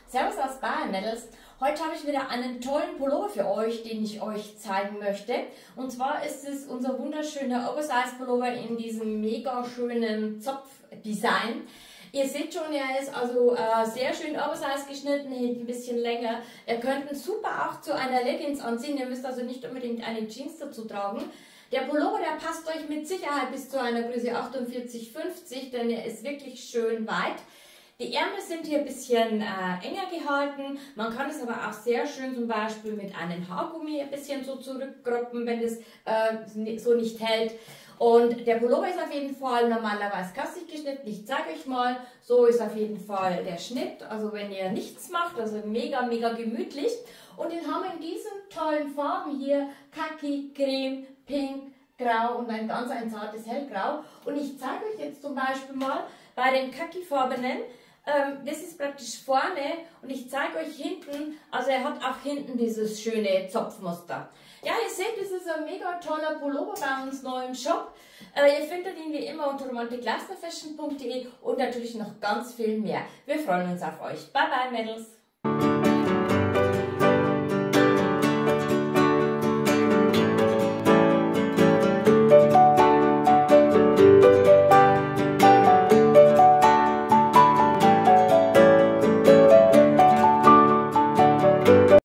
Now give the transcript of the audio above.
Servus aus Bayern, Mädels. Heute habe ich wieder einen tollen Pullover für euch, den ich euch zeigen möchte. Und zwar ist es unser wunderschöner Oversize-Pullover in diesem mega schönen Zopfdesign. Ihr seht schon, er ist also sehr schön Oversize geschnitten, hinten ein bisschen länger. Ihr könnt ihn super auch zu einer Leggings anziehen, ihr müsst also nicht unbedingt eine Jeans dazu tragen. Der Pullover, der passt euch mit Sicherheit bis zu einer Größe 48, 50, denn er ist wirklich schön weit. Die Ärmel sind hier ein bisschen enger gehalten, man kann es aber auch sehr schön zum Beispiel mit einem Haargummi ein bisschen so zurückkroppen, wenn das so nicht hält. Und der Pullover ist auf jeden Fall normalerweise kassig geschnitten, ich zeige euch mal, so ist auf jeden Fall der Schnitt, also wenn ihr nichts macht, also mega, mega gemütlich. Und den haben wir in diesen tollen Farben hier, Kaki, Creme, Pink, Grau und ein zartes Hellgrau. Und ich zeige euch jetzt zum Beispiel mal bei den Kaki-farbenen, das ist praktisch vorne und ich zeige euch hinten, also er hat auch hinten dieses schöne Zopfmuster. Ja, ihr seht, das ist ein mega toller Pullover bei uns neu im Shop. Ihr findet ihn wie immer unter romanticlifestyleFashion.de und natürlich noch ganz viel mehr. Wir freuen uns auf euch. Bye bye, Mädels!